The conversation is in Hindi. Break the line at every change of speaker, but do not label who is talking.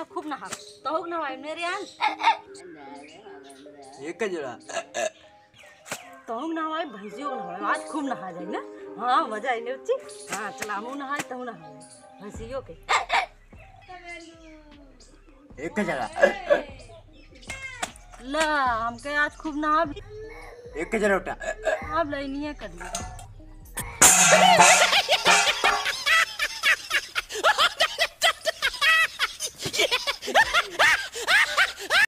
आज खूब नहा तो नहाए मेरे आन
एक जरा
तो नहाए भैंसियों को नहाए आज खूब नहा जाए ना। हाँ मजा आई नहीं। हाँ चला मुँह नहाए तो नहाए भैंसियों के
एक जरा
ला हमके आज खूब नहा
एक जरा उठा
अब लेनी है कर